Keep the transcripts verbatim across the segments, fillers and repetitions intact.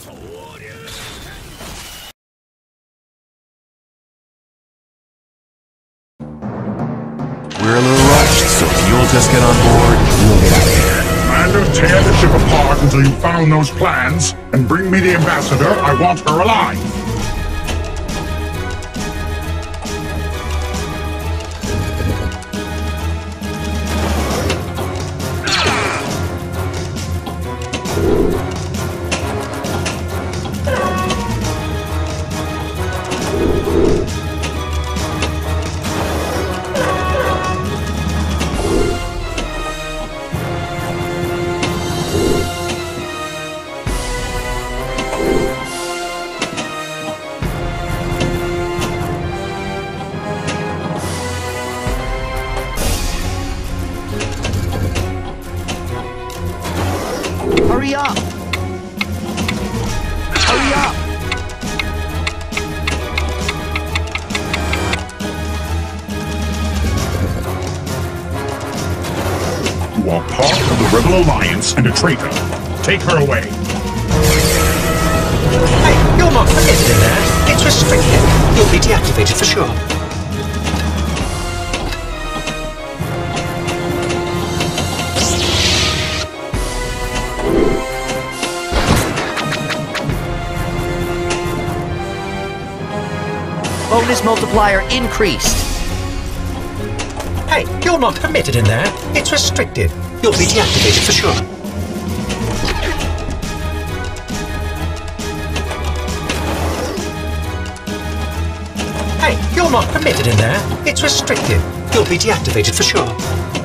We're a little rushed, so if you'll just get on board, we'll get out of here. Commander, tear the ship apart until you found those plans, and bring me the ambassador. I want her alive. Hurry up! Hurry up! You are part of the Rebel Alliance and a traitor. Take her away. Hey, you're not permitted in there. It's restricted. You'll be deactivated for sure. Bonus multiplier increased. Hey, you're not permitted in there. It's restricted. You'll be deactivated for sure. Hey, you're not permitted in there. It's restricted. You'll be deactivated for sure.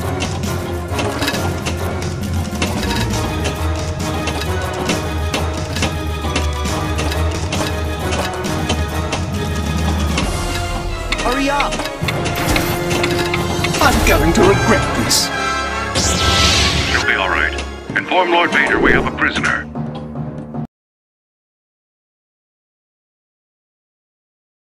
Hurry up! I'm going to regret this. You'll be all right. Inform Lord Vader we have a prisoner.